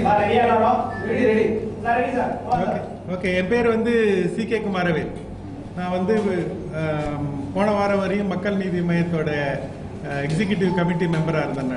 Okay, என் பேர் வந்து சி.கே. குமாரவேல். நான் வந்து போன வாரம் வரையும் மக்கள் நீதி மையத்தோட எக்ஸிக்யூட்டிவ் கமிட்டி மெம்பராக இருந்தேன்.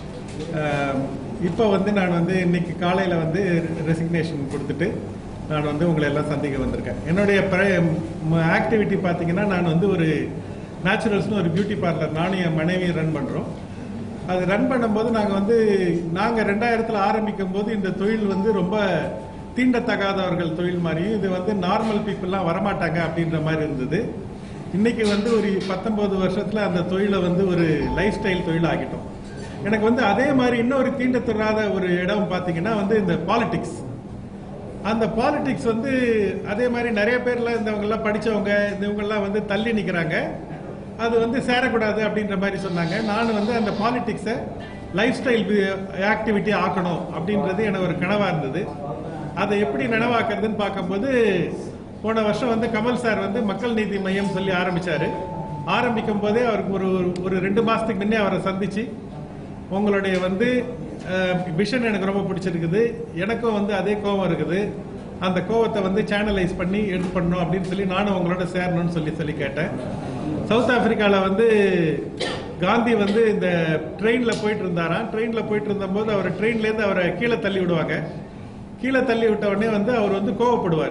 நான் இப்போ வந்து நான் வந்து இன்னைக்கு காலையில் வந்து ரெசிக்னேஷன் கொடுத்துட்டு நான் வந்து உங்களை எல்லாம் சந்திக்க வந்திருக்கேன். என்னுடைய ஆக்டிவிட்டி பார்த்தீங்கன்னா, நான் வந்து ஒரு நேச்சுரல்ஸ்னு ஒரு பியூட்டி பார்லர் நானும் என் மனைவி ரன் பண்ணுறோம். அது ரன் பண்ணும்போது நாங்கள் 2000 ஆரம்பிக்கும் போது இந்த தொழில் வந்து ரொம்ப தீண்டத்தகாதவர்கள் தொழில் மாதிரியும், இது வந்து நார்மல் பீப்புளெலாம் வரமாட்டாங்க அப்படின்ற மாதிரி இருந்தது. இன்னைக்கு வந்து ஒரு 19 வருஷத்தில் அந்த தொழிலை வந்து ஒரு லைஃப் ஸ்டைல் தொழில் ஆகிட்டோம். எனக்கு வந்து அதே மாதிரி இன்னொரு தீண்டத்தராத ஒரு இடம் பார்த்தீங்கன்னா வந்து இந்த பாலிடிக்ஸ். அந்த பாலிடிக்ஸ் வந்து அதே மாதிரி நிறைய பேர்லாம் இந்தவங்கெல்லாம் படித்தவங்க இவங்கெல்லாம் வந்து தள்ளி நிற்கிறாங்க. அது வந்து சேரக்கூடாது அப்படின்ற மாதிரி சொன்னாங்க. நான் வந்து அந்த பாலிடிக்ஸை லைஃப் ஸ்டைல் ஆக்டிவிட்டி ஆக்கணும் அப்படின்றது எனக்கு ஒரு கனவாக இருந்தது. அதை எப்படி நனவாக்குறதுன்னு பார்க்கும்போது, போன வருஷம் வந்து கமல் சார் வந்து மக்கள் நீதி மையம் சொல்லி ஆரம்பிக்கும் போதே அவருக்கு ஒரு 2 மாதத்துக்கு முன்னே அவரை சந்திச்சு, உங்களுடைய வந்து விஷன் எனக்கு ரொம்ப பிடிச்சிருக்குது, எனக்கும் வந்து அதே கோவம் இருக்குது, அந்த கோவத்தை வந்து சேனலைஸ் பண்ணி எடுத்து பண்ணணும் அப்படின்னு சொல்லி நானும் உங்களோட சேரணும்னு சொல்லி கேட்டேன். சவுத் ஆப்பிரிக்காவில் வந்து காந்தி வந்து இந்த ட்ரெயினில் போயிட்டு இருந்தாராம். ட்ரெயினில் போயிட்டு இருந்தபோது அவர் ட்ரெயின்லேருந்து அவரை கீழே தள்ளி விடுவாங்க. கீழே தள்ளி விட்ட உடனே வந்து அவர் வந்து கோவப்படுவார்.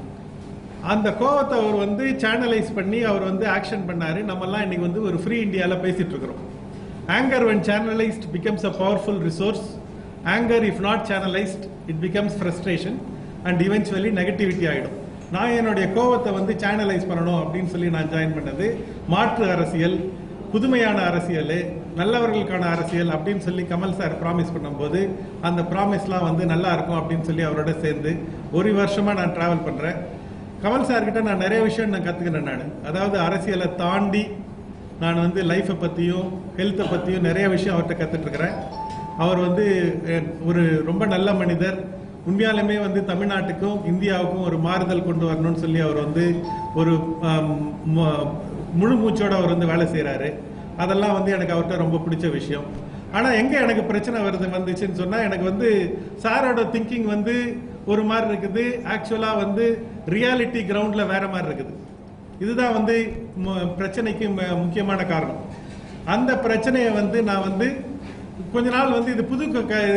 அந்த கோவத்தை அவர் வந்து சேனலைஸ் பண்ணி அவர் வந்து ஆக்ஷன் பண்ணாரு. நம்மெல்லாம் இன்னைக்கு வந்து ஒரு ஃப்ரீ இந்தியாவில் பேசிட்டு இருக்கிறோம். Anger when channelized becomes a powerful resource. Anger if not channelized it becomes frustration and eventually negativity ஆகிடும். நான் என்னுடைய கோவத்தை வந்து சேனலைஸ் பண்ணணும் அப்படின்னு சொல்லி நான் ஜாயின் பண்ணது. மாற்று அரசியல், புதுமையான அரசியல், நல்லவர்களுக்கான அரசியல் அப்படின்னு சொல்லி கமல் சார் ப்ராமிஸ் பண்ணும்போது அந்த ப்ராமிஸ்லாம் வந்து நல்லா இருக்கும் அப்படின்னு சொல்லி அவரோட சேர்ந்து ஒரு வருஷமாக நான் ட்ராவல் பண்ணுறேன். கமல் சார்கிட்ட நான் நிறைய விஷயம் நான் கற்றுக்கினேன். நான் அதாவது அரசியலை தாண்டி நான் வந்து லைஃப்பை பற்றியும் ஹெல்த்தை பற்றியும் நிறைய விஷயம் அவர்கிட்ட கற்றுட்ருக்கிறேன். அவர் வந்து ஒரு ரொம்ப நல்ல மனிதர். உண்மையாலுமே வந்து தமிழ்நாட்டுக்கும் இந்தியாவுக்கும் ஒரு மாறுதல் கொண்டு வரணும்னு சொல்லி அவர் வந்து ஒரு முழு மூச்சோடு அவர் வந்து வேலை செய்கிறாரு. அதெல்லாம் வந்து எனக்கு அவர்கிட்ட ரொம்ப பிடிச்ச விஷயம். ஆனால் எங்கே எனக்கு பிரச்சனை வந்துச்சுன்னு சொன்னால், எனக்கு வந்து சாரோட திங்கிங் வந்து ஒரு மாதிரி இருக்குது, ஆக்சுவலாக வந்து ரியாலிட்டி கிரவுண்டில் வேற மாதிரி இருக்குது. இதுதான் வந்து பிரச்சனைக்கு முக்கியமான காரணம். அந்த பிரச்சனையை வந்து நான் வந்து கொஞ்ச நாள் வந்து இது புது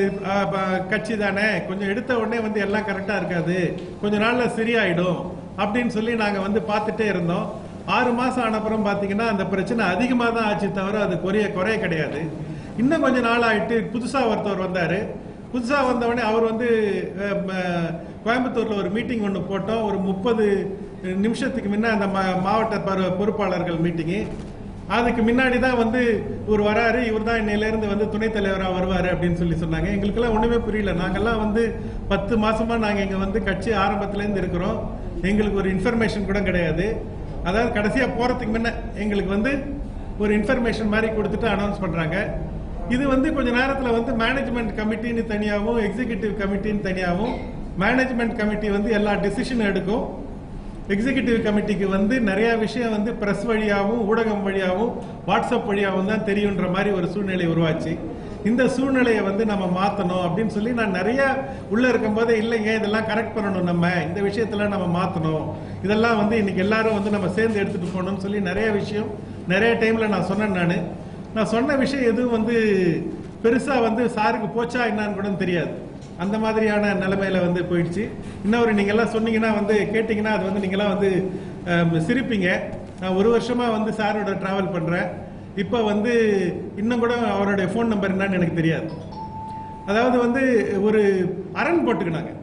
கட்சி தானே, கொஞ்சம் எடுத்த உடனே வந்து எல்லாம் கரெக்டாக இருக்காது, கொஞ்ச நாளில் சரியாயிடும் அப்படின்னு சொல்லி நாங்கள் வந்து பார்த்துட்டே இருந்தோம். 6 மாதம் ஆனப்புறம் பார்த்தீங்கன்னா அந்த பிரச்சனை அதிகமாக தான் ஆச்சு, தவிர அது குறைய கிடையாது. இன்னும் கொஞ்சம் நாள் ஆகிட்டு புதுசாக ஒருத்தவர் வந்தார். புதுசாக வந்தவொடனே அவர் வந்து கோயம்புத்தூரில் ஒரு மீட்டிங் ஒன்று போட்டோம். ஒரு 30 நிமிஷத்துக்கு முன்னே அந்த மாவட்ட பொறுப்பாளர்கள் மீட்டிங்கு. அதுக்கு முன்னாடி தான் வந்து இவர் வராரு, இவர் தான் இன்னையிலேருந்து வந்து துணைத் தலைவராக வருவார் அப்படின்னு சொல்லி சொன்னாங்க. எங்களுக்கெல்லாம் ஒன்றுமே புரியல. நாங்கள்லாம் வந்து 10 மாதமாக நாங்கள் இங்கே வந்து கட்சி ஆரம்பத்துலேருந்து இருக்கிறோம். எங்களுக்கு ஒரு இன்ஃபர்மேஷன் கூட கிடையாது. அதாவது கடைசியாக போகிறதுக்கு முன்னே எங்களுக்கு வந்து ஒரு இன்ஃபர்மேஷன் மாதிரி கொடுத்துட்டு அனௌன்ஸ் பண்ணுறாங்க. இது வந்து கொஞ்ச நேரத்தில் வந்து மேனேஜ்மெண்ட் கமிட்டின்னு தனியாகவும் எக்ஸிக்யூட்டிவ் கமிட்டின்னு தனியாகவும், மேனேஜ்மெண்ட் கமிட்டி வந்து எல்லா டிசிஷனும் எடுக்கும், எக்ஸிக்யூட்டிவ் கமிட்டிக்கு வந்து நிறைய விஷயம் வந்து பிரஸ் வழியாகவும் ஊடகம் வழியாகவும் வாட்ஸ்அப் வழியாகவும் தான் தெரியுன்ற மாதிரி ஒரு சூழ்நிலை உருவாச்சு. இந்த சூழ்நிலையை வந்து நம்ம மாற்றணும் அப்படின்னு சொல்லி நான் நிறைய உள்ளே இருக்கும்போதே, இல்லைங்க இதெல்லாம் கரெக்ட் பண்ணணும், நம்ம இந்த விஷயத்தெல்லாம் நம்ம மாற்றணும், இதெல்லாம் வந்து இன்னைக்கு எல்லாரும் வந்து நம்ம சேர்ந்து எடுத்துகிட்டு போகணும்னு சொல்லி நிறைய விஷயம் நிறைய டைமில் நான் சொன்னேன். நான் சொன்ன விஷயம் எதுவும் வந்து பெருசாக வந்து சாருக்கு போச்சா என்னான்னு கூட தெரியாது. அந்த மாதிரியான நிலைமையில வந்து போயிடுச்சு. இன்னொரு நீங்கள்லாம் சொன்னீங்கன்னா வந்து கேட்டிங்கன்னா அது வந்து நீங்களாம் வந்து சிரிப்பீங்க. நான் 1 வருஷமாக வந்து சாரோட ட்ராவல் பண்ணுறேன். இப்போ வந்து இன்னும் கூட அவருடைய ஃபோன் நம்பர் என்னன்னு எனக்கு தெரியாது. அதாவது வந்து ஒரு அரண் போட்டுக்கினாங்க.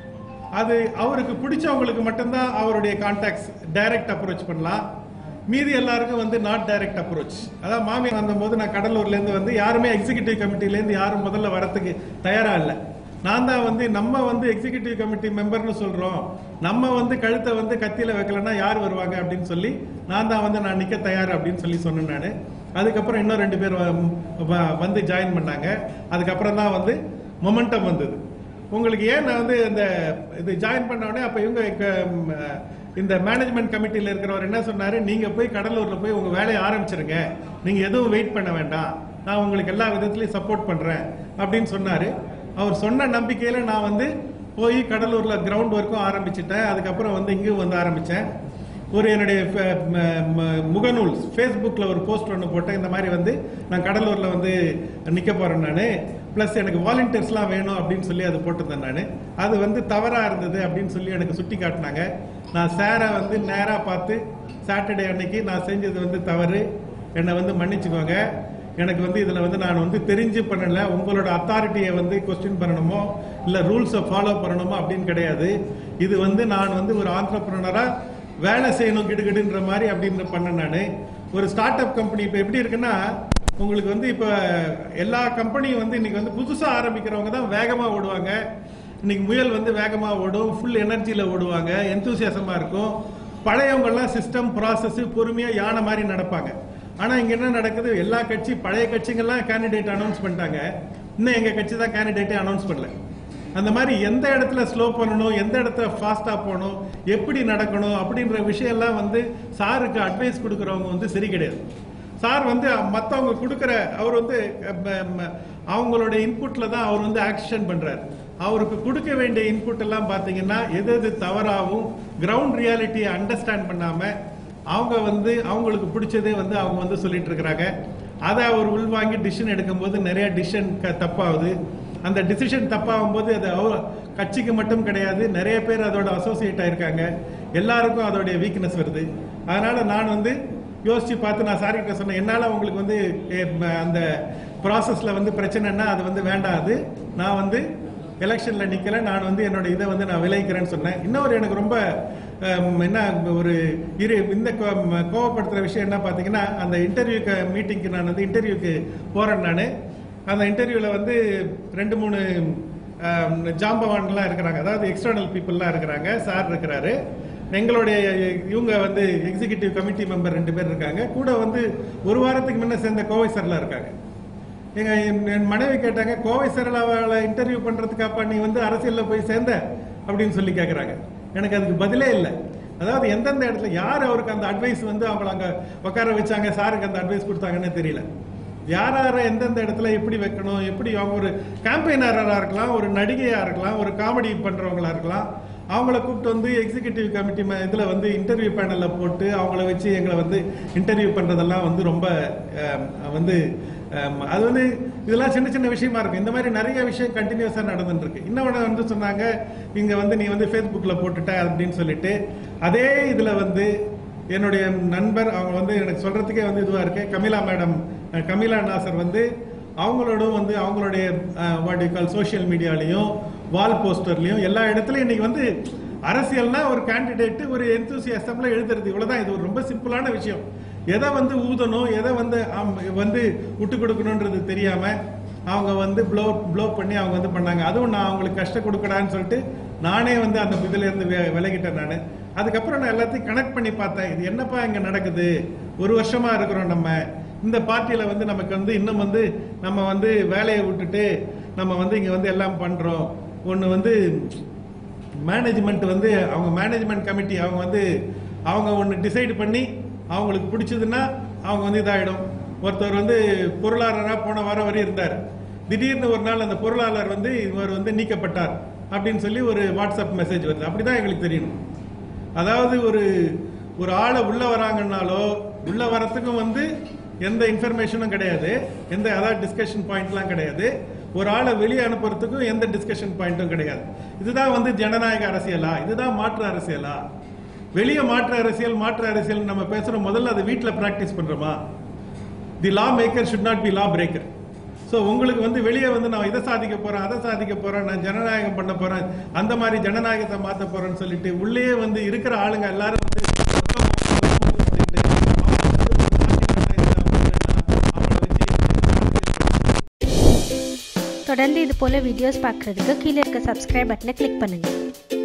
அது அவருக்கு பிடிச்சவங்களுக்கு மட்டும்தான் அவருடைய கான்டாக்ட்ஸ் டைரக்ட் அப்ரோச் பண்ணலாம், மீதி எல்லாருக்கும் வந்து நாட் டைரக்ட் அப்ரோச். அதாவது மாமியார் வந்தபோது நான் கடலூர்லேருந்து வந்து யாருமே எக்ஸிக்யூட்டிவ் கமிட்டிலேருந்து யாரும் முதல்ல வரத்துக்கு தயாராக இல்லை. நான் தான் வந்து நம்ம வந்து எக்ஸிக்யூட்டிவ் கமிட்டி மெம்பர்னு சொல்கிறோம், நம்ம வந்து கழுத்தை வந்து கத்தியில் வைக்கலன்னா யார் வருவாங்க அப்படின்னு சொல்லி நான் தான் வந்து நான் நிற்க தயார் அப்படின்னு சொல்லி சொன்னேன். நான் அதுக்கப்புறம் இன்னும் 2 பேர் வந்து ஜாயின் பண்ணாங்க. அதுக்கப்புறம் தான் வந்து மொமெண்டம் வந்தது. உங்களுக்கு ஏன் நான் வந்து இந்த இது ஜாயின் பண்ண உடனே அப்போ இவங்க இந்த மேனேஜ்மெண்ட் கமிட்டியில் இருக்கிறவர் என்ன சொன்னார், நீங்கள் போய் கடலூரில் போய் உங்கள் வேலையை ஆரம்பிச்சிருங்க, நீங்கள் எதுவும் வெயிட் பண்ண வேண்டாம், நான் உங்களுக்கு எல்லா விதத்துலையும் சப்போர்ட் பண்ணுறேன் அப்படின்னு சொன்னார். அவர் சொன்ன நம்பிக்கையில் நான் வந்து போய் கடலூரில் கிரவுண்ட் ஒர்க்கும் ஆரம்பிச்சிட்டேன். அதுக்கப்புறம் வந்து இங்கேயும் வந்து ஆரம்பித்தேன். ஒரு என்னுடைய முகநூல் ஃபேஸ்புக்கில் ஒரு போஸ்ட் ஒன்று போட்டேன். இந்த மாதிரி வந்து நான் கடலூரில் வந்து நிற்க போகிறேன் நான், ப்ளஸ் எனக்கு வாலண்டியர்ஸ்லாம் வேணும் அப்படின்னு சொல்லி அது போட்டிருந்தேன் நான். அது வந்து தவறாக இருந்தது அப்படின்னு சொல்லி எனக்கு சுட்டி காட்டினாங்க. நான் சாரை வந்து நேராக பார்த்து சாட்டர்டே அன்னைக்கு நான் செஞ்சது வந்து தவறு, என்னை வந்து மன்னிச்சுக்கோங்க, எனக்கு வந்து இதில் வந்து நான் வந்து தெரிஞ்சு பண்ணலை, உங்களோட அத்தாரிட்டியை வந்து கொஸ்டின் பண்ணணுமோ இல்லை ரூல்ஸை ஃபாலோ பண்ணணுமோ அப்படின்னு கிடையாது. இது வந்து நான் வந்து ஒரு ஆண்டர்பிரனராக வேலை செய்யணும் கிடுகிடுன்ற மாதிரி அப்படின்னு பண்ணேன் நான். ஒரு ஸ்டார்ட் அப் கம்பெனி இப்போ எப்படி இருக்குன்னா, உங்களுக்கு வந்து இப்போ எல்லா கம்பெனியும் வந்து இன்னைக்கு வந்து புதுசாக ஆரம்பிக்கிறவங்க தான் வேகமாக ஓடுவாங்க. இன்னைக்கு முயல் வந்து வேகமாக ஓடும், ஃபுல் எனர்ஜியில் ஓடுவாங்க, எந்தூசியாசமாக இருக்கும். பழையவங்கெல்லாம் சிஸ்டம் ப்ராசஸ் பொறுமையாக யானை மாதிரி நடப்பாங்க. ஆனால் இங்கே என்ன நடக்குது, எல்லா கட்சி பழைய கட்சிகள்லாம் கேண்டிடேட் அனௌன்ஸ் பண்ணிட்டாங்க, இன்னும் எங்கள் கட்சி தான் கேண்டிடேட்டே அனௌன்ஸ் பண்ணல. அந்த மாதிரி எந்த இடத்துல ஸ்லோ பண்ணணும், எந்த இடத்துல ஃபாஸ்ட்டாக போகணும், எப்படி நடக்கணும் அப்படின்ற விஷயம்லாம் வந்து சாருக்கு அட்வைஸ் கொடுக்குறவங்க வந்து சரி கிடையாது. சார் வந்து மற்றவங்க கொடுக்குற அவர் வந்து அவங்களோட இன்புட்டில் தான் அவர் வந்து ஆக்ஷன் பண்ணுறாரு. அவருக்கு கொடுக்க வேண்டிய இன்புட் எல்லாம் பார்த்தீங்கன்னா எது எது தவறாகவும் கிரவுண்ட் ரியாலிட்டியை அண்டர்ஸ்டாண்ட் பண்ணாமல் அவங்க வந்து அவங்களுக்கு பிடிச்சதே வந்து அவங்க வந்து சொல்லிட்டு இருக்கிறாங்க. அதை அவர் உள்வாங்கி டிசிஷன் எடுக்கும்போது நிறைய டிசிஷன் தப்பாகுது. அந்த டிசிஷன் தப்பாகும் போது அது கட்சிக்கு மட்டும் கிடையாது, நிறைய பேர் அதோட அசோசியேட் ஆயிருக்காங்க, எல்லாருக்கும் அதோடைய வீக்னஸ் வருது. அதனால நான் வந்து யோசிச்சு பார்த்து நான் சாரி கிட்ட சொன்னேன், என்னால் உங்களுக்கு வந்து அந்த ப்ராசஸ்ல வந்து பிரச்சனைன்னா அது வந்து வேண்டாது, நான் வந்து எலெக்ஷன்ல நிக்கல, நான் வந்து என்னோட இதை வந்து நான் விளைவிக்கிறேன்னு சொன்னேன். இன்னொரு எனக்கு ரொம்ப என்ன ஒரு இந்த கோவப்படுத்துற விஷயம் என்ன பார்த்தீங்கன்னா, அந்த இன்டர்வியூக்கு மீட்டிங்க்கு நான் வந்து இன்டர்வியூக்கு போறேன். நான் அந்த இன்டர்வியூவில் வந்து 2-3 ஜாம்பவான்கள்லாம் இருக்கிறாங்க, அதாவது எக்ஸ்டர்னல் பீப்புளெலாம் இருக்கிறாங்க, சார் இருக்கிறாரு, எங்களுடைய இவங்க வந்து எக்ஸிகியூட்டிவ் கமிட்டி மெம்பர் 2 பேர் இருக்காங்க, கூட வந்து ஒரு வாரத்துக்கு முன்ன சேர்ந்த கோவை சார்லாம் இருக்காங்க. என் மனைவி கேட்டாங்க, கோவை சாரில் அவளை இன்டர்வியூ பண்ணுறதுக்காப்பா நீ வந்து அரசியலில் போய் சேர்ந்த அப்படின்னு சொல்லி கேட்குறாங்க. எனக்கு அதுக்கு பதிலே இல்லை. அதாவது எந்தெந்த இடத்துல யார் அவருக்கு அந்த அட்வைஸ் வந்து அவங்கள அங்கே உட்கார வச்சாங்க, சாருக்கு அந்த அட்வைஸ் கொடுத்தாங்கன்னு தெரியல. யார எந்தெந்த இடத்துல எப்படி வைக்கணும், எப்படி அவங்க ஒரு கேம்பெயினராக இருக்கலாம், ஒரு நடிகையாக இருக்கலாம், ஒரு காமெடி பண்ணுறவங்களா இருக்கலாம், அவங்கள கூப்பிட்டு வந்து எக்ஸிகியூட்டிவ் கமிட்டி இதில் வந்து இன்டர்வியூ பேனலில் போட்டு அவங்கள வச்சு எங்களை வந்து இன்டர்வியூ பண்ணுறதெல்லாம் வந்து ரொம்ப வந்து அது வந்து இதெல்லாம் சின்ன சின்ன விஷயமா இருக்கும். இந்த மாதிரி நிறைய விஷயம் கண்டினியூஸாக நடந்துருக்கு. இன்னொன்று வந்து சொன்னாங்க, இங்கே வந்து நீ வந்து ஃபேஸ்புக்கில் போட்டுட்ட அப்படின்னு சொல்லிட்டு, அதே இதில் வந்து என்னுடைய நண்பர் அவங்க வந்து எனக்கு சொல்கிறதுக்கே வந்து இதுவாக இருக்கு, கமிலா மேடம், கமிலா நாசர் வந்து அவங்களோடும் வந்து அவங்களுடைய வாட் யூ கால் சோஷியல் மீடியாலையும் வால் போஸ்டர்லையும் எல்லா இடத்துலையும் இன்னைக்கு வந்து அரசியல்னா ஒரு கேண்டிடேட்டு ஒரு எந்தூசியாசம்ல எழுதுறது, இவ்வளோதான். இது ஒரு ரொம்ப சிம்பிளான விஷயம். எதை வந்து ஊதணும், எதை வந்து வந்து விட்டு கொடுக்கணுன்றது தெரியாம அவங்க வந்து ப்ளோ பண்ணி அவங்க வந்து பண்ணாங்க. அதுவும் நான் அவங்களுக்கு கஷ்டம் கொடுக்கடான்னு சொல்லிட்டு நானே வந்து அந்த இதுல இருந்து விலகிட்டேன் நான். அதுக்கப்புறம் நான் எல்லாத்தையும் கனெக்ட் பண்ணி பார்த்தேன், இது என்னப்பா இங்க நடக்குது, ஒரு வருஷமா இருக்கிறோம் நம்ம இந்த பார்ட்டியில வந்து நமக்கு வந்து இன்னும் வந்து நம்ம வந்து வேலையை விட்டுட்டு நம்ம வந்து இங்க வந்து எல்லாம் பண்றோம். ஒன்று வந்து மேனேஜ்மெண்ட் வந்து அவங்க மேனேஜ்மெண்ட் கமிட்டி அவங்க வந்து அவங்க ஒன்று டிசைட் பண்ணி அவங்களுக்கு பிடிச்சதுன்னா அவங்க வந்து இதாகிடும். ஒருத்தர் வந்து பொருளாளராக போன வாரம் வரை இருந்தார், திடீர்னு ஒரு நாள் அந்த பொருளாளர் வந்து இவர் வந்து நீக்கப்பட்டார் அப்படின்னு சொல்லி ஒரு வாட்ஸ்அப் மெசேஜ் வருது. அப்படிதான் எங்களுக்கு தெரியணும். அதாவது ஒரு ஆளை உள்ள வராங்கன்னாலோ உள்ள வரத்துக்கும் வந்து எந்த இன்ஃபர்மேஷனும் கிடையாது, எந்த அதாவது டிஸ்கஷன் பாயிண்ட்லாம் கிடையாது. ஒரு ஆளை வெளியே அனுப்புறதுக்கும் எந்த டிஸ்கஷன் பாயிண்ட்டும் கிடையாது. இதுதான் வந்து ஜனநாயக அரசியலா? இதுதான் மாற்று அரசியலா? வெளியே மாற்று அரசியல் நம்ம பேசுறோம், முதல்ல அதை வீட்டில் பிராக்டிஸ் பண்றோமா? The law maker should not be law breaker. So உங்களுக்கு வந்து வெளியே வந்து நான் இதை சாதிக்க போறேன், அதை சாதிக்க போறேன், நான் ஜனநாயகம் பண்ண போறேன், அந்த மாதிரி ஜனநாயகத்தை மாற்ற போறேன்னு சொல்லிட்டு உள்ளே வந்து இருக்கிற ஆளுங்க எல்லாரும் வந்து தொடர்ந்து இது போல வீடியோஸ் பார்க்குறதுக்கு கீழே இருக்க சப்ஸ்கிரைப் பட்டனை கிளிக் பண்ணுங்கள்.